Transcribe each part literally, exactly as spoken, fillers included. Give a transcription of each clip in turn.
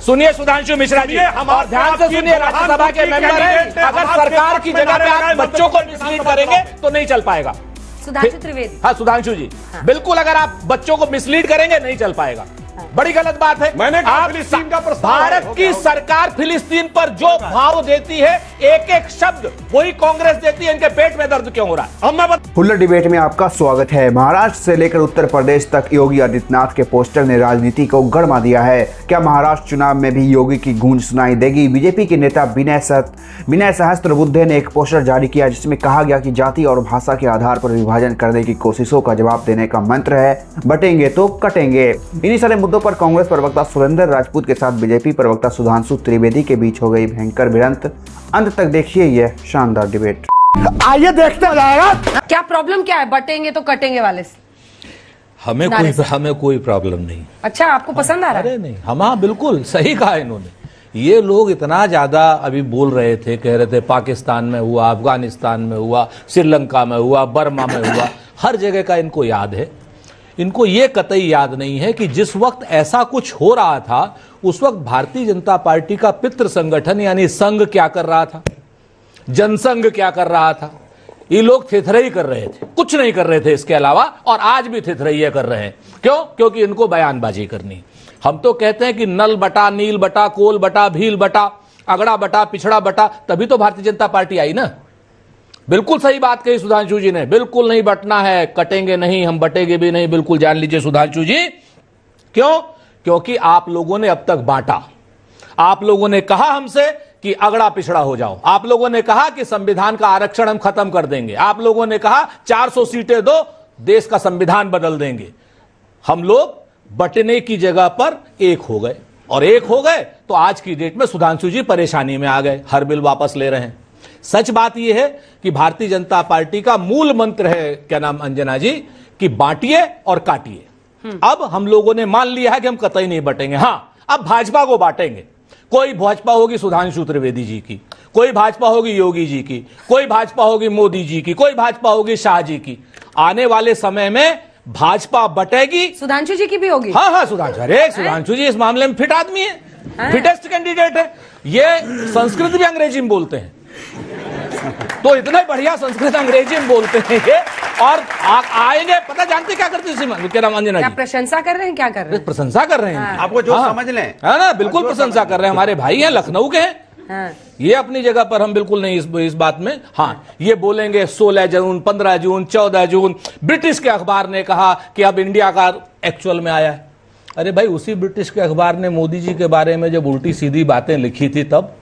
सुनिए सुधांशु मिश्रा जी, और ध्यान से सुनिए, राज्यसभा के मेंबर हैं, अगर सरकार की जगह पे आप बच्चों को मिसलीड करेंगे तो नहीं चल पाएगा। सुधांशु त्रिवेदी। हाँ सुधांशु जी, हाँ। बिल्कुल, अगर आप बच्चों को मिसलीड करेंगे नहीं चल पाएगा। बड़ी गलत बात है। मैंने आप फिलिस्तीन का प्रस्ताव भारत की सरकार फिलिस्तीन पर जो भाव देती है, एक एक शब्द वही कांग्रेस देती है। इनके पेट में दर्द क्यों हो रहा है? अब मैं हुल्लड़ डिबेट में आपका स्वागत है। महाराष्ट्र से लेकर उत्तर प्रदेश तक योगी आदित्यनाथ के पोस्टर ने राजनीति को गरमा दिया है। क्या महाराष्ट्र चुनाव में भी योगी की गूंज सुनाई देगी? बीजेपी के नेता विनय सत विनय सहस्त्रबुद्धे ने एक पोस्टर जारी किया जिसमें कहा गया कि जाति और भाषा के आधार पर विभाजन करने की कोशिशों का जवाब देने का मंत्र है, बटेंगे तो कटेंगे। इन्हीं सारे मुद्दों पर कांग्रेस प्रवक्ता सुरेंद्र राजपूत के साथ बीजेपी प्रवक्ता सुधांशु त्रिवेदी के बीच हो गई भयंकर भिड़ंत। अंत तक देखिए यह शानदार डिबेट। आइए देखते हो जाएगा। क्या प्रॉब्लम क्या है बटेंगे तो कटेंगे वाले से? हमें कोई हमें कोई प्रॉब्लम नहीं। अच्छा, आपको पसंद आ रहा है? अरे नहीं, हम हाँ बिल्कुल सही कहा इन्होंने। ये लोग इतना ज्यादा अभी बोल रहे थे, कह रहे थे पाकिस्तान में हुआ, अफगानिस्तान में हुआ, श्रीलंका में हुआ, बर्मा में हुआ, हर जगह का इनको याद है। इनको ये कतई याद नहीं है कि जिस वक्त ऐसा कुछ हो रहा था उस वक्त भारतीय जनता पार्टी का पितृ संगठन यानी संघ क्या कर रहा था, जनसंघ क्या कर रहा था। ये लोग थेथरई कर रहे थे, कुछ नहीं कर रहे थे इसके अलावा, और आज भी थेथरई कर रहे हैं। क्यों? क्योंकि इनको बयानबाजी करनी। हम तो कहते हैं कि नल बटा, नील बटा, कोल बटा, भील बटा, अगड़ा बटा, पिछड़ा बटा, तभी तो भारतीय जनता पार्टी आई ना। बिल्कुल सही बात कही सुधांशु जी ने, बिल्कुल नहीं बटना है, कटेंगे नहीं, हम बटेंगे भी नहीं, बिल्कुल जान लीजिए सुधांशु जी। क्यों? क्योंकि आप लोगों ने अब तक बांटा। आप लोगों ने कहा हमसे कि अगड़ा पिछड़ा हो जाओ, आप लोगों ने कहा कि संविधान का आरक्षण हम खत्म कर देंगे, आप लोगों ने कहा चार सौ सीटें दो, देश का संविधान बदल देंगे। हम लोग बटने की जगह पर एक हो गए, और एक हो गए तो आज की डेट में सुधांशु जी परेशानी में आ गए, हर बिल वापस ले रहे हैं। सच बात यह है कि भारतीय जनता पार्टी का मूल मंत्र है, क्या नाम अंजना जी, कि बांटिए और काटिए। अब हम लोगों ने मान लिया है कि हम कतई नहीं बटेंगे। हां, अब भाजपा को बांटेंगे। कोई भाजपा होगी सुधांशु त्रिवेदी जी की, कोई भाजपा होगी योगी जी की, कोई भाजपा होगी मोदी जी की, कोई भाजपा होगी शाह जी की। आने वाले समय में भाजपा बटेगी। सुधांशु जी की भी होगी। हाँ हाँ सुधांशु, अरे सुधांशु जी इस मामले में फिट आदमी है, फिटेस्ट कैंडिडेट है। ये संस्कृत भी अंग्रेजी में बोलते हैं, तो इतने बढ़िया संस्कृत अंग्रेजी में बोलते हैं ये, और आ, आएंगे पता जानते क्या करते हैं क्या नाम अंजना जी? प्रशंसा कर रहे हैं? क्या कर रहे हैं? प्रशंसा कर रहे हैं। हाँ। आपको जो हाँ, समझ लें है ना, बिल्कुल प्रशंसा कर रहे हैं। हमारे भाई हैं, लखनऊ के हैं। हाँ। ये अपनी जगह पर, हम बिल्कुल नहीं इस, इस बात में। हाँ, ये बोलेंगे सोलह जून, पंद्रह जून, चौदह जून ब्रिटिश के अखबार ने कहा कि अब इंडिया का एक्चुअल में आया है। अरे भाई, उसी ब्रिटिश के अखबार ने मोदी जी के बारे में जब उल्टी सीधी बातें लिखी थी तब।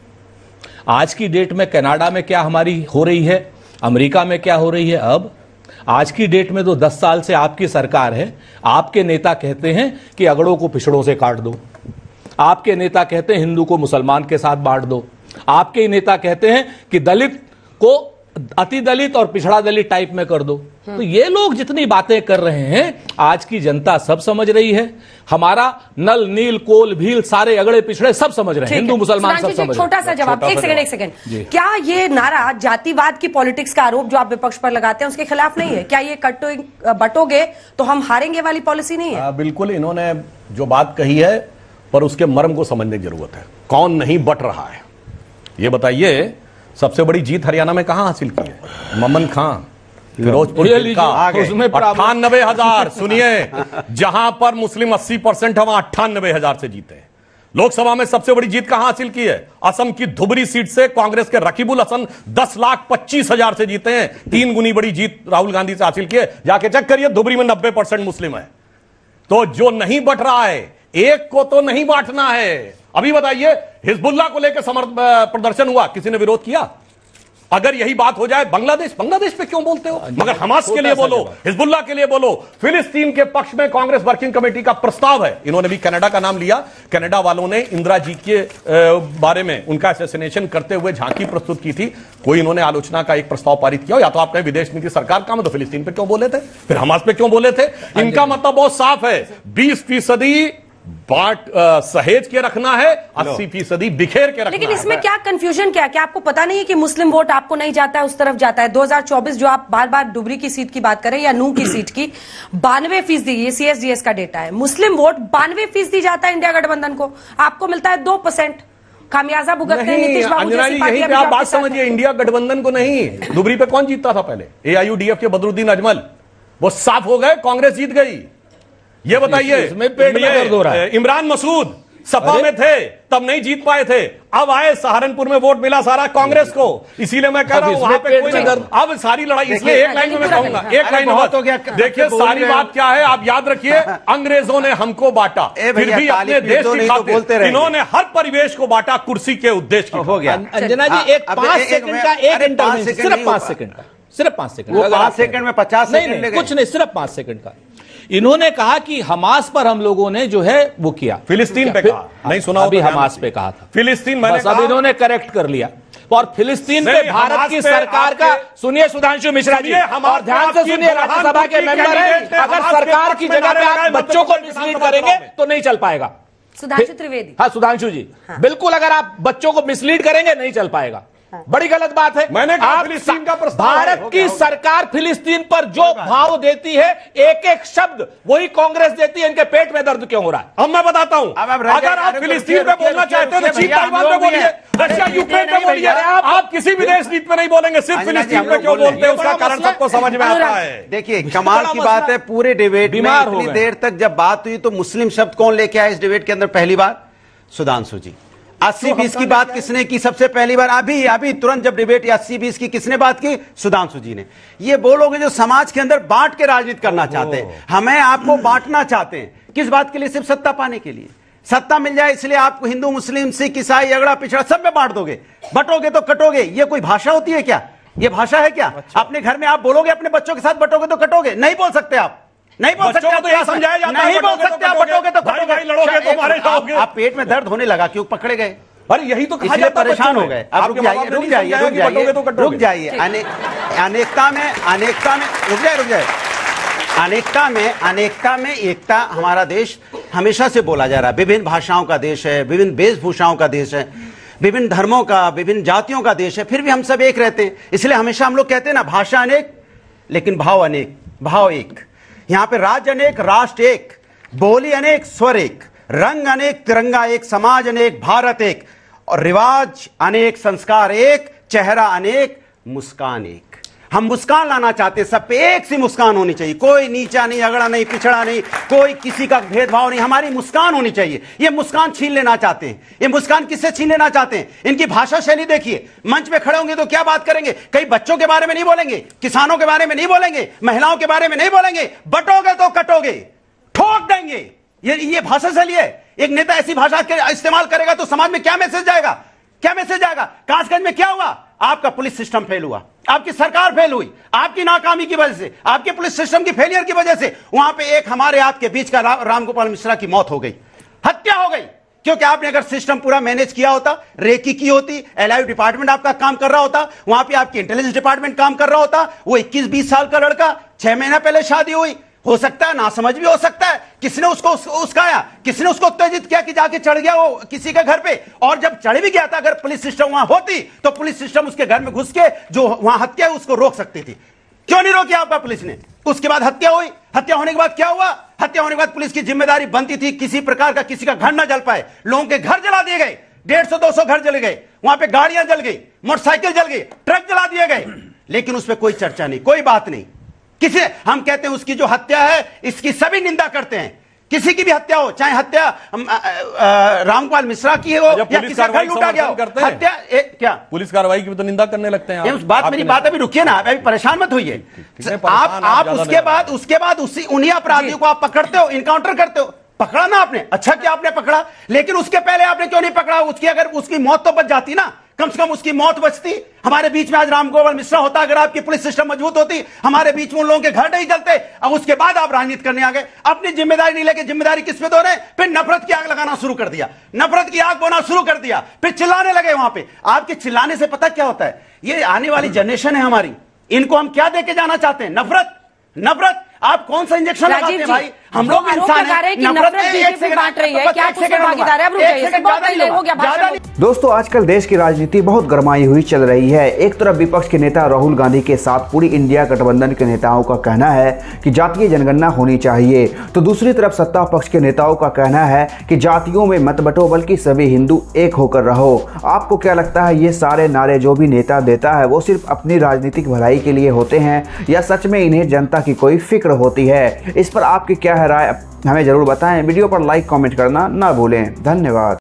आज की डेट में कनाडा में क्या हमारी हो रही है, अमेरिका में क्या हो रही है। अब आज की डेट में तो दस साल से आपकी सरकार है, आपके नेता कहते हैं कि अगड़ों को पिछड़ों से काट दो, आपके नेता कहते हैं हिंदू को मुसलमान के साथ बांट दो, आपके नेता कहते हैं कि दलित को अति दलित और पिछड़ा दलित टाइप में कर दो। तो ये लोग जितनी बातें कर रहे हैं आज की जनता सब समझ रही है। हमारा नल नील कोल भील सारे अगड़े पिछड़े सब समझ रहे हैं, हिंदू मुसलमान सब समझ रहे हैं। छोटा सा जवाब, एक सेकंड एक सेकंड क्या ये नारा जातिवाद की पॉलिटिक्स का आरोप जो आप विपक्ष पर लगाते हैं उसके खिलाफ नहीं है? क्या ये कटो बटोगे तो हम हारेंगे वाली पॉलिसी नहीं है? आ, बिल्कुल, इन्होंने जो बात कही है पर उसके मर्म को समझने की जरूरत है। कौन नहीं बट रहा है ये बताइए। सबसे बड़ी जीत हरियाणा में कहां हासिल की है? ममन खां, फिरोजपुर का अट्ठानबे हजार। सुनिए, जहां पर मुस्लिम अस्सी परसेंट है वहां अट्ठानबे हजार से जीते हैं। लोकसभा में सबसे बड़ी जीत कहां हासिल की है? असम की धुबरी सीट से कांग्रेस के रकीबुल हसन दस लाख पच्चीस हजार से जीते हैं। तीन गुनी बड़ी जीत राहुल गांधी से हासिल की है। जाके चेक करिए, धुबरी में नब्बे परसेंट मुस्लिम है। तो जो नहीं बट रहा है, एक को तो नहीं बांटना है। अभी बताइए, हिजबुल्लाह को लेकर समर्थन प्रदर्शन हुआ, किसी ने विरोध किया? अगर यही बात हो जाए, बांग्लादेश बांग्लादेश पे क्यों बोलते हो? मगर हमास के लिए बोलो, हिजबुल्लाह के लिए बोलो। फिलिस्तीन के पक्ष में कांग्रेस वर्किंग कमेटी का प्रस्ताव है। इन्होंने भी कनाडा का नाम लिया। कनाडा वालों ने इंदिरा जी के बारे में उनका असैसिनेशन करते हुए झांकी प्रस्तुत की थी। कोई इन्होंने आलोचना का एक प्रस्ताव पारित किया। या तो आपने विदेश नीति सरकार का, तो फिलिस्तीन पे क्यों बोले थे, फिर हमास पे क्यों बोले थे? इनका मतलब बहुत साफ है, बीस फीसदी बांट सहेज के रखना है, अस्सी फीसदी बिखेर के रखना है। लेकिन इसमें क्या कंफ्यूजन क्या है? क्या आपको पता नहीं है कि मुस्लिम वोट आपको नहीं जाता है, उस तरफ जाता है? दो हज़ार चौबीस जो आप बार बार डुबरी की सीट की बात करें या नूह की सीट की, बानवे फीसदी, ये सीएसडीएस का डेटा है, मुस्लिम वोट बानवे फीसदी जाता है इंडिया गठबंधन को, आपको मिलता है दो परसेंट। खामियाजा भुगतते हैं नीतीश बाबू जैसी यहीं पार्टियां पे भी आप बात आपके साथ समझिए, हैं। इंडिया गठबंधन को नहीं, डुबरी पे कौन जीतता था पहले? एआईयूडीएफ के बदरुद्दीन अजमल, वो साफ हो गए, कांग्रेस जीत गई। ये बताइए, इसमें पेट में दर्द हो रहा है। इमरान मसूद सपा में थे तब नहीं जीत पाए थे, अब आए सहारनपुर में वोट मिला सारा कांग्रेस को, इसीलिए मैं कह रहा हूं वहां पे कोई नहीं। अब सारी लड़ाई, इसलिए एक लाइन में मैं कहूंगा, एक लाइन में देखिए सारी बात क्या है, आप याद रखिए, अंग्रेजों ने हमको बांटा, फिर भी अपने देश की खातिर इन्होंने हर परिवेश को बांटा कुर्सी के उद्देश्य की। हो गया अंजना जी, एक पांच सेकंड का एक इंटरवेंशन, सिर्फ पांच सेकंड का, सिर्फ पांच सेकंड, वो पांच सेकंड में पचास नहीं सेकंड नहीं कुछ नहीं, सिर्फ पांच सेकंड का। इन्होंने कहा कि हमास पर हम लोगों ने जो है वो किया, फिलिस्तीन पे कहा, नहीं सुना? अभी हमास पे कहा था, फिलिस्तीन मैंने अब इन्होंने करेक्ट कर लिया। और फिलिस्तीन पे भारत की सरकार का, सुनिए सुधांशु मिश्रा जी, और ध्यान से सुनिए, राज्यसभा के मेंबर हैं, अगर सरकार की जगह पे आप बच्चों को मिसलीड करेंगे तो नहीं चल पाएगा। सुधांशु त्रिवेदी, हाँ सुधांशु जी, बिल्कुल, अगर आप बच्चों को मिसलीड करेंगे नहीं चल पाएगा। बड़ी गलत बात है। मैंने कहा आप फिलिस्तीन का प्रस्ताव है। भारत की सरकार फिलिस्तीन पर जो भाव देती है, एक एक शब्द वही कांग्रेस देती है। इनके पेट में दर्द क्यों हो रहा है? अब मैं बताता हूं, अगर आप फिलिस्तीन पे बोलना चाहते हैं तो चीन ताइवान पे बोलिए, रशिया यूक्रेन पे बोलिए, आप किसी विदेश नीति पे नहीं बोलेंगे, सिर्फ फिलिस्तीन पे क्यों बोलते हैं उसका कारण सबको समझ में आता है। देखिए कमाल की बात है, पूरे डिबेट में बीमार हो इतनी गए। देर तक जब बात हुई तो मुस्लिम शब्द कौन लेके आया इस डिबेट के अंदर पहली बार? सुधांशु जी। अस्सी बीस की बात किसने की सबसे पहली बार? अभी अभी तुरंत जब डिबेट अस्सी बीस की किसने बात की? सुधांशु जी ने। ये वो लोग हैं जो समाज के अंदर बांट के राजनीति करना चाहते हैं, हमें आपको बांटना चाहते हैं। किस बात के लिए? सिर्फ सत्ता पाने के लिए। सत्ता मिल जाए इसलिए आपको हिंदू मुस्लिम सिख ईसाई अगड़ा पिछड़ा सब में बांट दोगे, बटोगे तो कटोगे। ये कोई भाषा होती है क्या? ये भाषा है क्या? अपने घर में आप बोलोगे अपने बच्चों के साथ बटोगे तो कटोगे, नहीं बोल सकते आप, नहीं बोल सकते तो यह समझाया जाता है, नहीं बोल सकते आप, बटोगे तो भाई कटोगे, भाई लड़ोगे तो मारे जाओगे। आप पेट में दर्द होने लगा क्यों पकड़े गए? अरे यही तो कहा इसलिए जाता है, परेशान हो गए। आप रुक जाइए, रुक जाइए, रुक जाइए, रुक जाइए। अनेकता में अनेकता में रुक जाए रुक जाए अनेकता में अनेकता में एकता हमारा देश हमेशा से बोला जा रहा है। विभिन्न भाषाओं का देश है, विभिन्न वेशभूषाओं का देश है, विभिन्न धर्मों का, विभिन्न जातियों का देश है, फिर भी हम सब एक रहते हैं। इसलिए हमेशा हम लोग कहते हैं ना, भाषा अनेक लेकिन भाव अनेक, भाव एक। यहां पे राज्य अनेक, राष्ट्र एक, बोली अनेक, स्वर एक, रंग अनेक, तिरंगा एक, समाज अनेक, भारत एक, और रिवाज अनेक, संस्कार एक, चेहरा अनेक, मुस्कान एक। हम मुस्कान लाना चाहते हैं, सब पे एक सी मुस्कान होनी चाहिए, कोई नीचा नहीं, अगड़ा नहीं, पिछड़ा नहीं, कोई किसी का भेदभाव नहीं, हमारी मुस्कान होनी चाहिए। ये मुस्कान छीन लेना चाहते हैं। ये मुस्कान किससे छीन लेना चाहते हैं? इनकी भाषा शैली देखिए, मंच पे खड़े होंगे तो क्या बात करेंगे? कई बच्चों के बारे में नहीं बोलेंगे, किसानों के बारे में नहीं बोलेंगे, महिलाओं के बारे में नहीं बोलेंगे, बटोगे तो कटोगे, ठोक देंगे। ये ये भाषा शैली है। एक नेता ऐसी भाषा के इस्तेमाल करेगा तो समाज में क्या मैसेज जाएगा? क्या मैसेज जाएगा? कासगंज में क्या हुआ? आपका पुलिस सिस्टम फेल हुआ, आपकी सरकार फेल हुई, आपकी नाकामी की वजह से, आपके पुलिस सिस्टम की फेलियर की वजह से वहां पे एक हमारे आपके बीच का रा, रामगोपाल मिश्रा की मौत हो गई, हत्या हो गई। क्योंकि आपने अगर सिस्टम पूरा मैनेज किया होता, रेकी की होती, एलआईयू डिपार्टमेंट आपका काम कर रहा होता, वहां पे आपकी इंटेलिजेंस डिपार्टमेंट काम कर रहा होता। वो इक्कीस बीस साल का लड़का, छह महीना पहले शादी हुई, हो सकता है नासमझ भी हो सकता है, किसने उसको उस, उसकाया, किसने उसको उत्तेजित किया कि जाके चढ़ गया वो किसी के घर पे। और जब चढ़ भी गया था, अगर पुलिस सिस्टम वहां होती तो पुलिस सिस्टम उसके घर में घुस के जो वहां हत्या है उसको रोक सकती थी। क्यों नहीं रोकी आपका पुलिस ने? उसके बाद हत्या हुई, हत्या होने के बाद क्या हुआ? हत्या होने के बाद पुलिस की जिम्मेदारी बनती थी किसी प्रकार का किसी का घर न जल पाए, लोगों के घर जला दिए गए, डेढ़ सौ दो सौ घर जल गए, वहां पे गाड़ियां जल गई, मोटरसाइकिल जल गई, ट्रक जला दिए गए, लेकिन उस पर कोई चर्चा नहीं, कोई बात नहीं। किसी हम कहते हैं उसकी जो हत्या है इसकी सभी निंदा करते हैं, किसी की भी हत्या हो, चाहे हत्या रामगोपाल मिश्रा की हो या किसी का घर लूटा गया हो, हत्या ए, क्या पुलिस कार्रवाई की भी तो निंदा करने लगते हैं। उस बात मेरी बात अभी रुकिए ना, अभी परेशान मत होइए आप आप उसके बाद उसके बाद उसी उन्हीं अपराधियों को आप पकड़ते हो, इनकाउंटर करते हो। पकड़ा ना आपने, अच्छा क्या आपने पकड़ा, लेकिन उसके पहले आपने क्यों नहीं पकड़ा? उसकी अगर उसकी मौत तो बच जाती ना, कम से कम उसकी मौत बचती। हमारे बीच में आज रामगोपाल मिश्रा होता, अगर आपकी पुलिस सिस्टम मजबूत होती, हमारे बीच में उन लोगों के घर नहीं जलते। अब उसके बाद आप राजनीति करने आ गए, अपनी जिम्मेदारी नहीं लेके जिम्मेदारी किस पे दो रहे? फिर नफरत की आग लगाना शुरू कर दिया, नफरत की आग बोना शुरू कर दिया, फिर चिल्लाने लगे वहां पे। आपके चिल्लाने से पता क्या होता है? ये आने वाली जनरेशन है हमारी, इनको हम क्या देके जाना चाहते हैं? नफरत। नफरत। आप कौन सा इंजेक्शन लगाते हैं भाई? हम लोग आरोप इंसान लगा रहे हैं। हैं कि नफरत बीजेपी बांट रही है, क्या आप उसमें भागीदार है? अब रुक जाइए, सिर्फ बहुत पहले हो गया भाषण। दोस्तों, आजकल देश की राजनीति बहुत गरमाई हुई चल रही है। एक तरफ विपक्ष के नेता राहुल गांधी के साथ पूरी इंडिया गठबंधन के नेताओं का कहना है कि जातीय जनगणना होनी चाहिए, तो दूसरी तरफ सत्ता पक्ष के नेताओं का कहना है कि जातियों में मत बंटो बल्कि सभी हिंदू एक होकर रहो। आपको क्या लगता है, ये सारे नारे जो भी नेता देता है वो सिर्फ अपनी राजनीतिक भलाई के लिए होते हैं या सच में इन्हें जनता की कोई फिक्र होती है? इस पर आपकी क्या है राय, हमें जरूर बताएं। वीडियो पर लाइक कमेंट करना ना भूलें। धन्यवाद।